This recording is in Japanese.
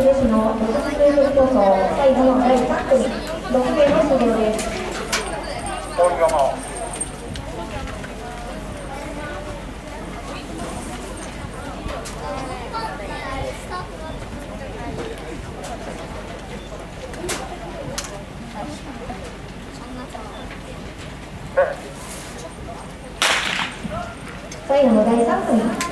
女子の60メートル競争最後の第3組、6名の出場です。最後の第3組。